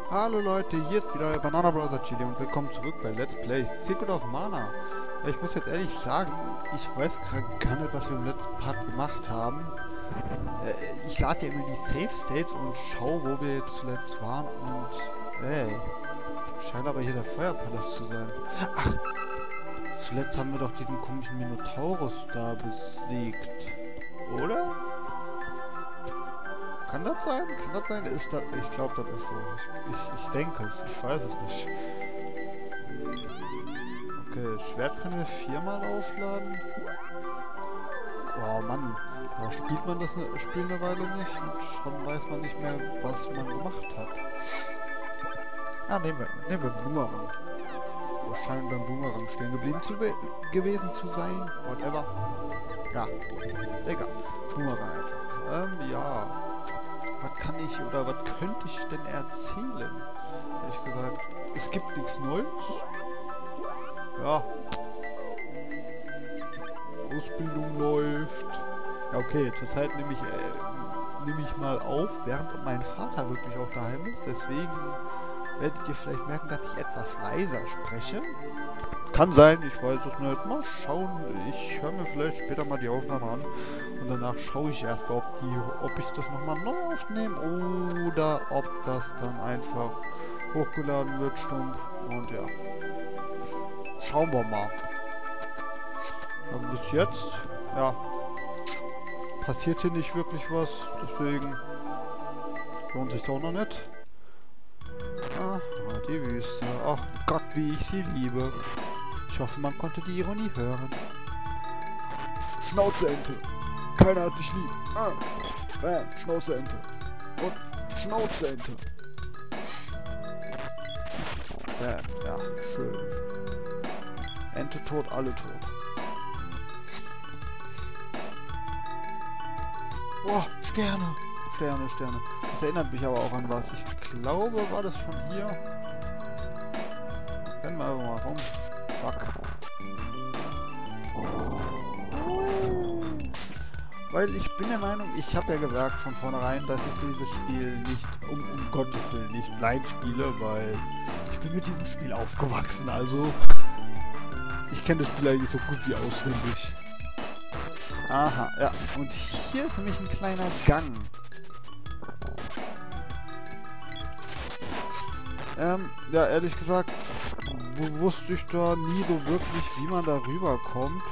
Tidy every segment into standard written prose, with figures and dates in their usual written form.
Hallo Leute, hier ist wieder euer Banana Brother Chili und willkommen zurück bei Let's Play Secret of Mana. Ich muss jetzt ehrlich sagen, ich weiß gerade gar nicht, was wir im letzten Part gemacht haben. Ich lade ja immer die Save States und schaue, wo wir jetzt zuletzt waren und scheint aber hier der Feuerpalast zu sein. Ach, zuletzt haben wir doch diesen komischen Minotaurus da besiegt, oder? Kann das sein? Kann das sein? Ist das? Ich glaube, das ist so. Ich denke es. Ich weiß es nicht. Okay, Schwert können wir 4-mal aufladen. Oh Mann, da spielt man das Spiel eine Weile nicht und schon weiß man nicht mehr, was man gemacht hat. Ah, nehmen wir Boomerang. Wir scheinen beim Boomerang stehen geblieben gewesen zu sein. Whatever. Ja, egal. Boomerang einfach. Ja. Was kann ich oder was könnte ich denn erzählen? Ehrlich gesagt, es gibt nichts Neues. Ja. Ausbildung läuft. Ja, okay, zurzeit nehme ich mal auf, während mein Vater wirklich auch daheim ist. Deswegen werdet ihr vielleicht merken, dass ich etwas leiser spreche. Kann sein, ich weiß es nicht. Mal schauen. Ich höre mir vielleicht später mal die Aufnahme an. Und danach schaue ich erst, ob ich das nochmal neu aufnehme oder ob das dann einfach hochgeladen wird, stumpf. Und ja. Schauen wir mal. Aber bis jetzt, ja, passiert hier nicht wirklich was. Deswegen lohnt sich auch noch nicht. Ah, die Wüste. Ach Gott, wie ich sie liebe. Ich hoffe, man konnte die Ironie hören. Schnauzeente. Keiner hat dich lieb. Ah. Bam. Schnauzeente. Und Schnauzeente. Bam. Ja, schön. Ente tot, alle tot. Oh, Sterne. Sterne, Sterne. Das erinnert mich aber auch an was. Ich glaube, war das schon hier. Rennen wir einfach mal rum. Fuck. Weil ich bin der Meinung, ich habe ja gesagt von vornherein, dass ich dieses Spiel nicht, um Gottes Willen, nicht blind spiele, weil ich bin mit diesem Spiel aufgewachsen, also ich kenne das Spiel eigentlich so gut wie auswendig. Aha, ja, und hier ist nämlich ein kleiner Gang. Ja, ehrlich gesagt, wusste ich da nie so wirklich, wie man da rüberkommt.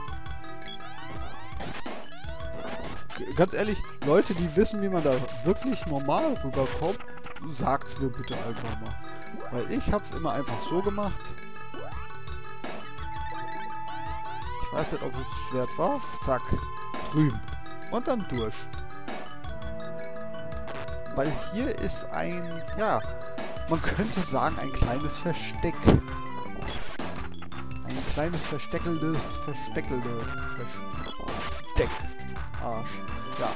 Ganz ehrlich, Leute, die wissen, wie man da wirklich normal rüberkommt, sagt's mir bitte einfach mal. Weil ich hab's immer einfach so gemacht. Ich weiß nicht, ob es Schwert war. Zack. Drüben. Und dann durch. Weil hier ist ein, ja, man könnte sagen, ein kleines Versteck. Ein kleines Versteck. Arsch. Ja.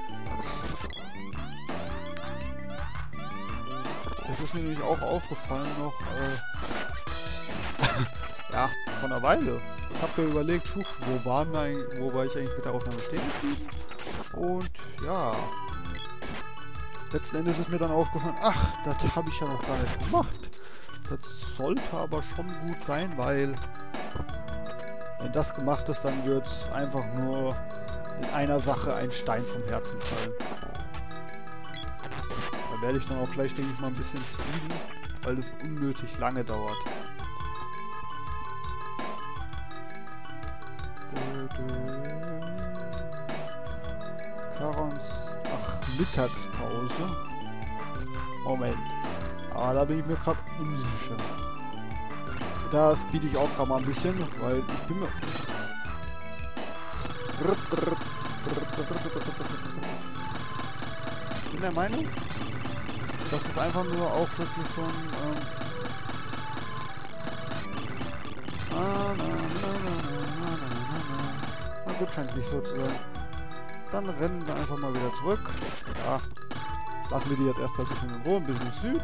Das ist mir nämlich auch aufgefallen noch, ja, vor einer Weile. Ich habe mir überlegt, wo war ich eigentlich mit der Aufnahme stehen geblieben? Und ja, letzten Endes ist mir dann aufgefallen, ach, das habe ich ja noch gar nicht gemacht. Das sollte aber schon gut sein, weil wenn das gemacht ist, dann wird es einfach nur in einer Sache ein Stein vom Herzen fallen. Da werde ich dann auch gleich, denke ich mal, ein bisschen speeden, weil es unnötig lange dauert. Karons, ach, Mittagspause. Moment. Ah, da bin ich mir gerade unsicher. Da speede ich auch gerade mal ein bisschen, weil ich bin mir... Ich bin der Meinung, dass es einfach nur auch wirklich so ein... Na gut, scheint nicht so zu sein. Dann rennen wir einfach mal wieder zurück. Ja. Lassen wir die jetzt erstmal ein bisschen in Ruhe, ein bisschen Süd.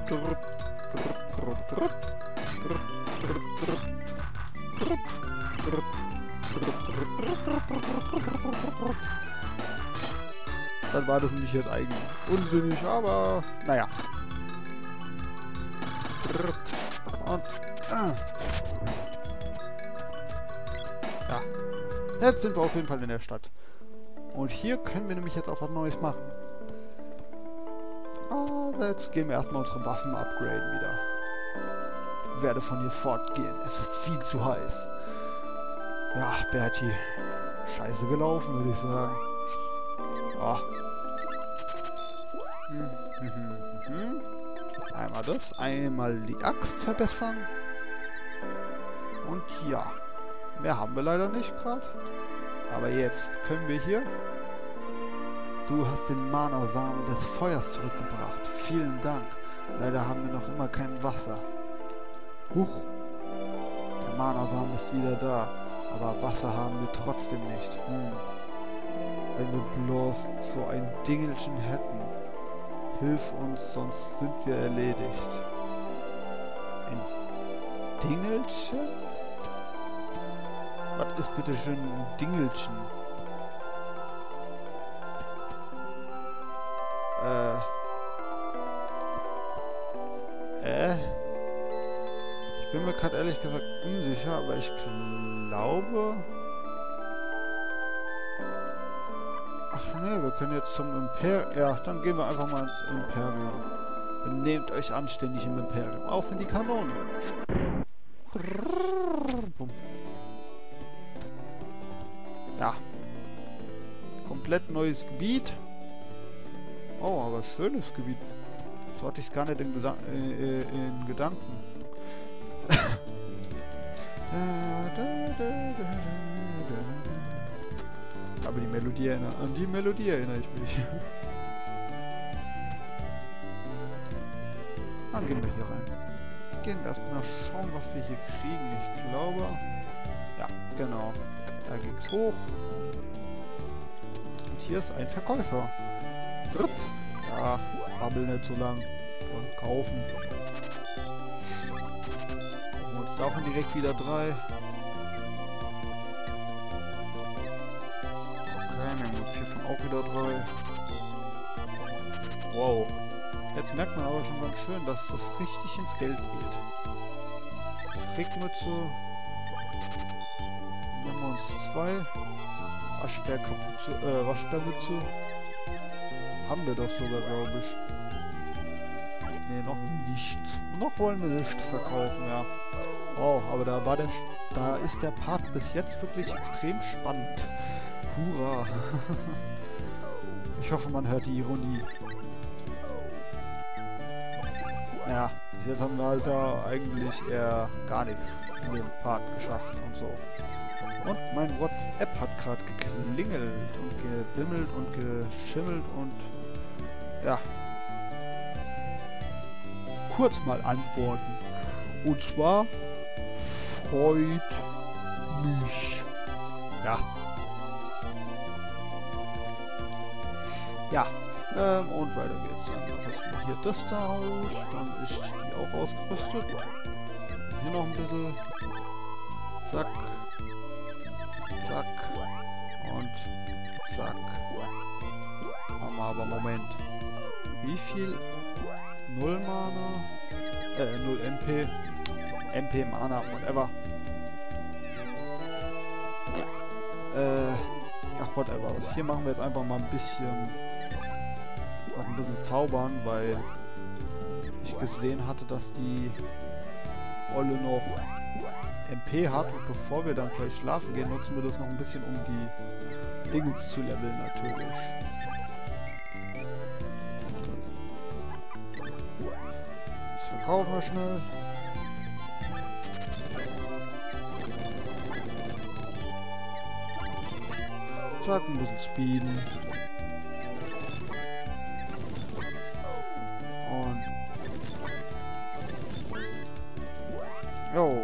Dann war das nämlich jetzt eigentlich unsinnig, aber naja. Und... Ja. Jetzt sind wir auf jeden Fall in der Stadt. Und hier können wir nämlich jetzt auch was Neues machen. Jetzt gehen wir erstmal unsere Waffen upgraden wieder. Ich werde von hier fortgehen. Es ist viel zu heiß. Ja, Bertie. Scheiße gelaufen, würde ich sagen. Einmal das. Einmal die Axt verbessern. Und ja. Mehr haben wir leider nicht gerade. Aber jetzt können wir hier... Du hast den Mana-Samen des Feuers zurückgebracht. Vielen Dank. Leider haben wir noch immer kein Wasser. Huch. Der Mana-Samen ist wieder da. Aber Wasser haben wir trotzdem nicht. Wenn wir bloß so ein Dingelchen hätten. Hilf uns, sonst sind wir erledigt. Ein Dingelchen? Was ist bitte schön ein Dingelchen? Ich bin mir gerade ehrlich gesagt unsicher, aber ich glaube... Ach ne, wir können jetzt zum Imperium... Ja, dann gehen wir einfach mal ins Imperium. Benehmt euch anständig im Imperium. Auf in die Kanone. Ja. Komplett neues Gebiet. Oh, aber schönes Gebiet. So hatte ich es gar nicht in Gedanken. Aber die Melodie an die Melodie erinnere ich mich. Dann gehen wir hier rein. Gehen erstmal schauen, was wir hier kriegen. Ich glaube... Ja, genau. Da ging's hoch. Und hier ist ein Verkäufer. Ja, babbel nicht so lang. Und kaufen. Kaufen wir uns davon direkt wieder 3. Nehmen wir uns hiervon auch wieder 3. Wow. Jetzt merkt man aber schon ganz schön, dass das richtig ins Geld geht. Strickmütze. Nehmen wir uns 2. Waschbärmütze. Haben wir doch sogar, glaube ich. Ne, noch nicht. Noch wollen wir nicht verkaufen, ja. Wow, aber da ist der Part bis jetzt wirklich extrem spannend. Hurra! Ich hoffe, man hört die Ironie. Ja, bis jetzt haben wir halt da eigentlich eher gar nichts in dem Part geschafft und so. Und mein WhatsApp hat gerade geklingelt und gebimmelt und geschimmelt und ja. Kurz mal antworten. Und zwar freut mich. Ja. Ja, und weiter geht's. Dann rüsten wir hier das da aus, dann ist die auch ausgerüstet. Hier noch ein bisschen. Zack. Zack. Und zack. Machen wir aber Moment. Wie viel? 0 Mana? 0 MP. MP Mana, whatever. Ach, whatever. Hier machen wir jetzt einfach mal ein bisschen zaubern, weil ich gesehen hatte, dass die Olle noch MP hat und bevor wir dann gleich schlafen gehen, nutzen wir das noch ein bisschen, um die Dingens zu leveln natürlich. Das verkaufen wir schnell. Zack, ein bisschen speeden. Und... Jo.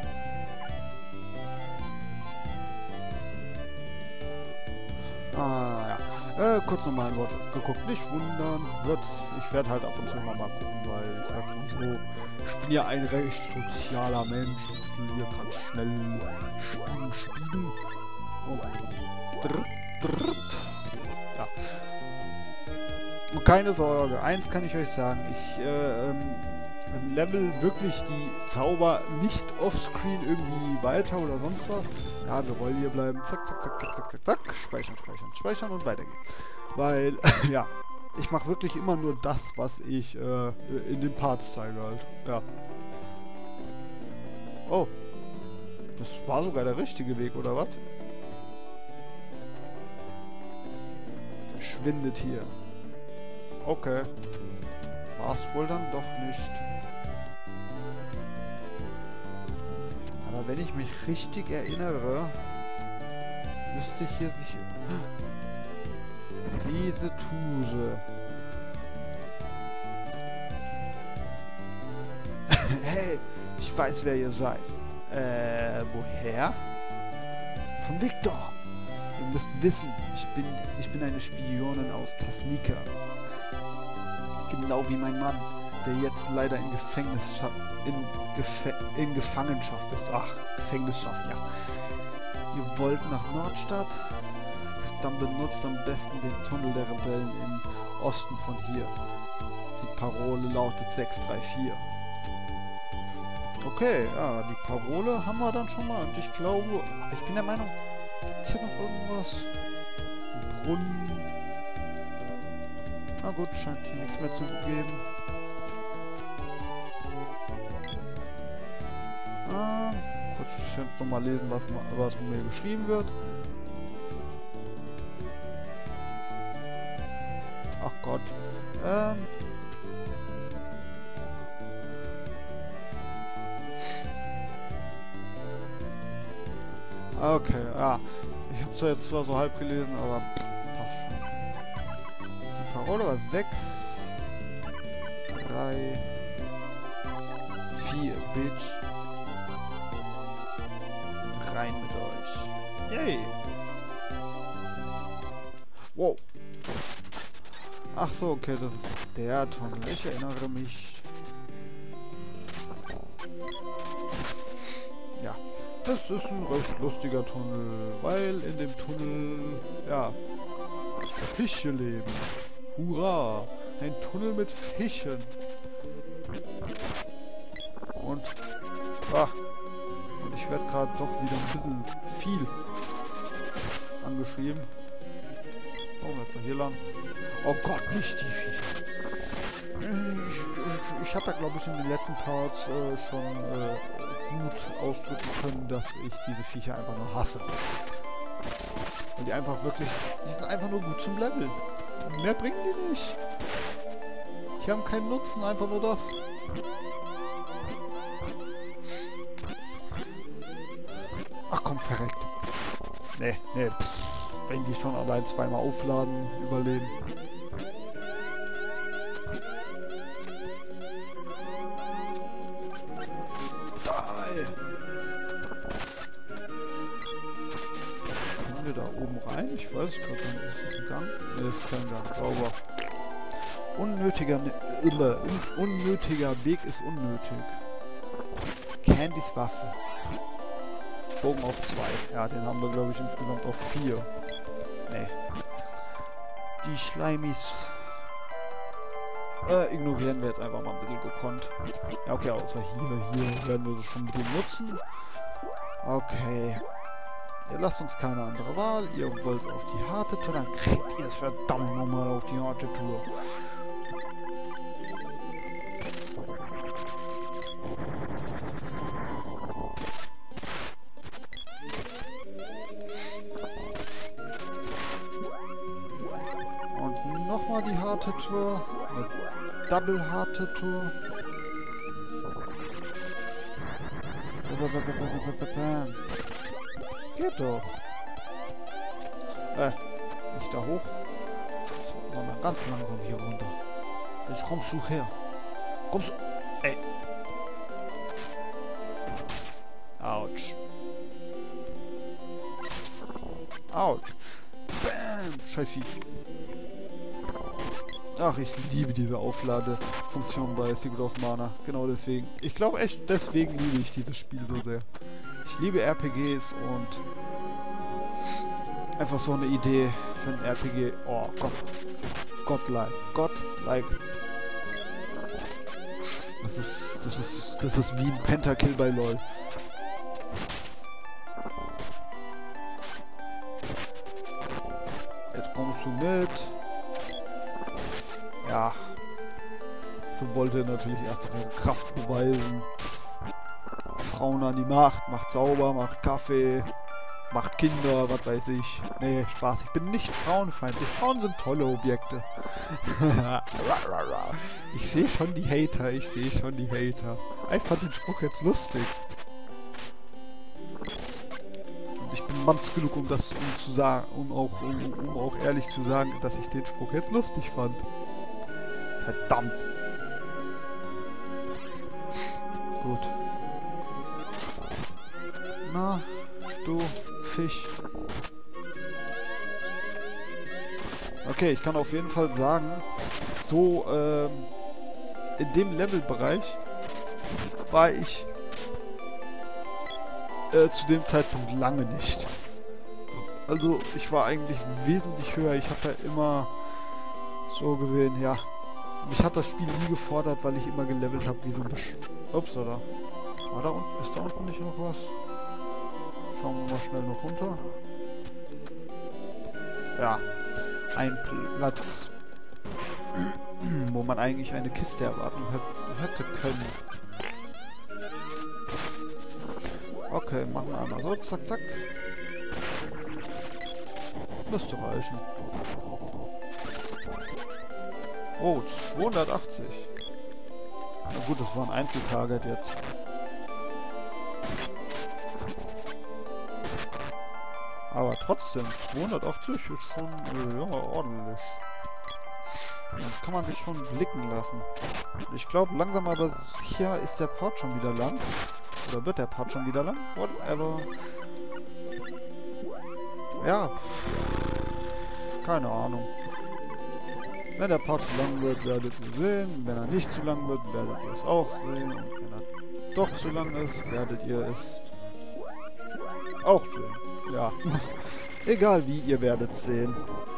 Ja. Kurz nochmal ein Wort geguckt. Nicht wundern. Ich werde halt ab und zu mal gucken, weil ich sag mal so, ich bin ja ein recht sozialer Mensch. Ich will hier gerade schnell spielen. Und ja. Und keine Sorge, eins kann ich euch sagen, ich Level wirklich die Zauber nicht offscreen irgendwie weiter oder sonst was. Ja, wir wollen hier bleiben. Zack, zack, zack, zack, zack, zack, zack. Speichern, speichern, speichern und weitergehen. Weil, ja, ich mache wirklich immer nur das, was ich in den Parts zeige halt. Ja. Oh. Das war sogar der richtige Weg, oder was? Verschwindet hier. Okay. War es wohl dann doch nicht. Aber wenn ich mich richtig erinnere, müsste ich hier sich... Diese Tuse. Hey, ich weiß, wer ihr seid. Woher? Von Victor. Ihr müsst wissen, ich bin eine Spionin aus Tasnica. Genau wie mein Mann, der jetzt leider in Gefangenschaft ist. Ach, Gefängnisschaft, ja. Ihr wollt nach Nordstadt? Dann benutzt am besten den Tunnel der Rebellen im Osten von hier. Die Parole lautet 634. Okay, ja, die Parole haben wir dann schon mal. Und ich glaube, ich bin der Meinung, ist hier noch irgendwas? Ein Brunnen. Na gut, scheint hier nichts mehr zu geben. Kurz jetzt nochmal lesen, was mir geschrieben wird. Ach Gott. Okay, ja. Ich habe es jetzt zwar so halb gelesen, aber passt schon. Die Parole war 6, 3, 4, Bitch. Rein mit euch. Yay. Wow. Ach so, okay, das ist der Tunnel. Ich erinnere mich. Ja, das ist ein recht lustiger Tunnel, weil in dem Tunnel, ja, Fische leben. Hurra! Ein Tunnel mit Fischen. Und ich werde gerade doch wieder ein bisschen viel angeschrieben. Oh, erstmal hier lang. Oh Gott, nicht die Viecher. Ich habe ja, glaube ich, in den letzten Parts schon gut ausdrücken können, dass ich diese Viecher einfach nur hasse. Und die einfach wirklich... Die sind einfach nur gut zum Leveln. Mehr bringen die nicht. Die haben keinen Nutzen, einfach nur das. Ach komm, verreckt. Nee, pff, wenn die schon allein zweimal aufladen, überleben. Können wir da oben rein? Ich weiß es gerade nicht. Ist das ein Gang? Ne, das ist kein Gang. Sauber. Unnötiger Weg ist unnötig. Candys Waffe. Bogen auf 2. Ja, den haben wir, glaube ich, insgesamt auf 4. Nee. Die Schleimis ignorieren wir jetzt einfach mal ein bisschen gekonnt. Ja, okay, außer hier werden wir sie schon mit dem nutzen. Okay. Ihr lasst uns keine andere Wahl. Ihr wollt auf die harte Tour, dann kriegt ihr es verdammt nochmal auf die harte Tour. Und nochmal die harte Tour. Eine Double harte Tour. Geht doch. Nicht da hoch, sondern ganz langsam hier runter. Jetzt kommst du her. Kommst du. Ey. Autsch. Autsch. Bam. Scheiß Vieh. Ach, ich liebe diese Aufladefunktion bei Secret of Mana. Genau deswegen. Ich glaube echt, deswegen liebe ich dieses Spiel so sehr. Ich liebe RPGs und einfach so eine Idee für ein RPG. Oh Gott. Godlike. Das ist Das ist wie ein Pentakill bei LOL. Jetzt kommst du mit. Ja. So wollte er natürlich erst noch ihre Kraft beweisen. Frauen an die Macht, macht sauber, macht Kaffee, macht Kinder, was weiß ich. Nee, Spaß, ich bin nicht frauenfeindlich. Frauen sind tolle Objekte. Ich sehe schon die Hater, ich fand den Spruch jetzt lustig. Und ich bin manns genug, um zu sagen, um auch ehrlich zu sagen, dass ich den Spruch jetzt lustig fand. Verdammt. Gut. Na, du Fisch. Okay, ich kann auf jeden Fall sagen, so in dem Levelbereich war ich zu dem Zeitpunkt lange nicht. Also ich war eigentlich wesentlich höher. Ich habe ja immer so gesehen, ja. Mich hat das Spiel nie gefordert, weil ich immer gelevelt habe wie so ein Ups, oder? War da unten? Ist da unten nicht noch was? Schauen wir mal schnell noch runter. Ja. Ein Platz, wo man eigentlich eine Kiste erwarten hätte können. Okay, machen wir einmal so. Zack, zack. Müsste reichen. Oh, 280. Na gut, das war ein Einzeltarget jetzt. Aber trotzdem, 280 ist schon ja, ordentlich. Das kann man sich schon blicken lassen. Ich glaube, langsam aber sicher ist der Part schon wieder lang. Oder wird der Part schon wieder lang? Whatever. Ja. Keine Ahnung. Wenn der Part zu lang wird, werdet ihr sehen. Wenn er nicht zu lang wird, werdet ihr es auch sehen. Und wenn er doch zu lang ist, werdet ihr es auch sehen. Ja. Egal wie, ihr werdet sehen.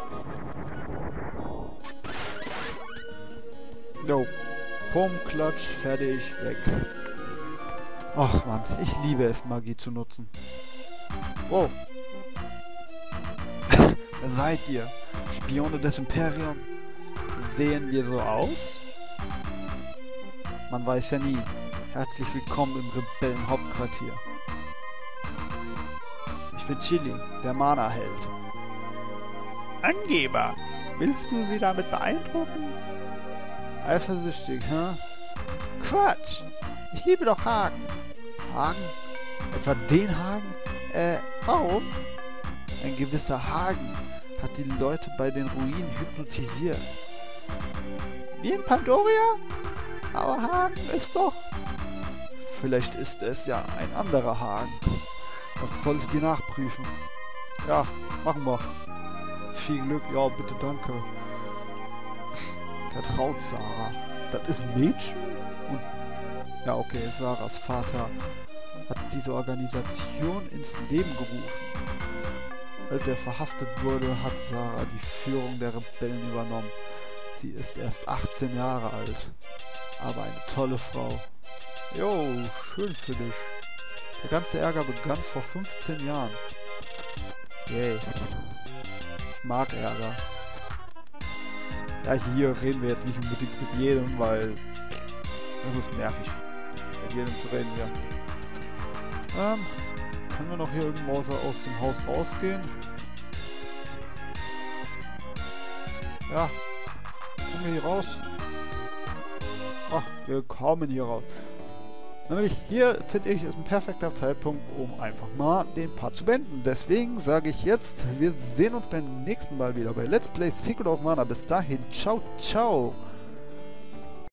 Jo. Pum, klatsch, fertig, weg. Ach man, ich liebe es, Magie zu nutzen. Wow. Wer seid ihr? Spione des Imperiums? Sehen wir so aus? Man weiß ja nie. Herzlich willkommen im Rebellenhauptquartier. Ich bin Chili, der Mana-Held. Angeber! Willst du sie damit beeindrucken? Eifersüchtig, hä? Quatsch! Ich liebe doch Hagen. Hagen? Etwa den Hagen? Warum? Ein gewisser Hagen hat die Leute bei den Ruinen hypnotisiert. Wie in Pandoria? Aber Hagen ist doch... Vielleicht ist es ja ein anderer Hagen. Das solltet ihr nachprüfen. Ja, machen wir. Viel Glück, ja, bitte, danke. Vertraut Sarah. Das ist ein Mädchen? Und ja, okay, Sarahs Vater hat diese Organisation ins Leben gerufen. Als er verhaftet wurde, hat Sarah die Führung der Rebellen übernommen. Sie ist erst 18 Jahre alt. Aber eine tolle Frau. Jo, schön für dich. Der ganze Ärger begann vor 15 Jahren. Yay. Ich mag Ärger. Ja, hier reden wir jetzt nicht unbedingt mit jedem, weil das ist nervig. Mit jedem zu reden, ja. Können wir noch hier irgendwo aus dem Haus rausgehen? Ja. Kommen wir hier raus? Ach, wir kommen hier raus. Nämlich hier, finde ich, ist ein perfekter Zeitpunkt, um einfach mal den Part zu beenden. Deswegen sage ich jetzt, wir sehen uns beim nächsten Mal wieder bei Let's Play Secret of Mana. Bis dahin, ciao, ciao.